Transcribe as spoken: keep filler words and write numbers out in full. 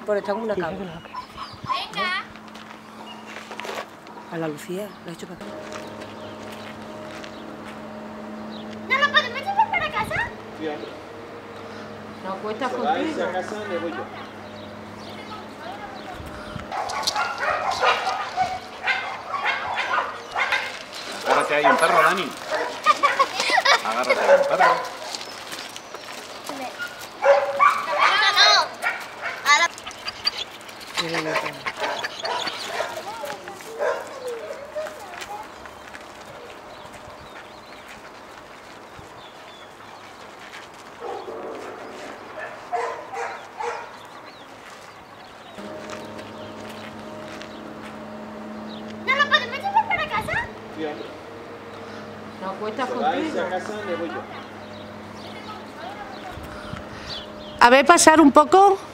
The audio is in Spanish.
por estar como una cabra. Venga. A la Lucía, lo he hecho para acá. ¿No lo podemos llevar para casa? Sí, hombre. No cuesta Se va a irse a casa, me voy yo. Agárrate ahí un perro, Dani. Agárrate ahí un perro. No, no. Ahora... Mira, mira, mira. ¿No lo podemos llevar para casa? Sí, hombre. No cuesta Se va a irse a casa, me voy yo. A ver, pasar un poco.